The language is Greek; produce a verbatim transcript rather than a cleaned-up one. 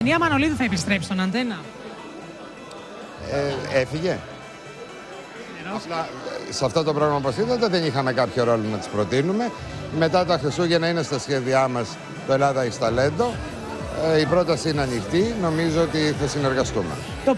Ευτυχία Μανολίδου θα επιστρέψει στον Αντένα. Ε, έφυγε. Απλά, σε αυτό το πρόγραμμα, όπως είδατε, δεν είχαμε κάποιο ρόλο να τις προτείνουμε. Μετά τα Χριστούγεννα είναι στα σχέδιά μας το Ελλάδα έχει ταλέντο. Ε, η πρόταση είναι ανοιχτή. Νομίζω ότι θα συνεργαστούμε.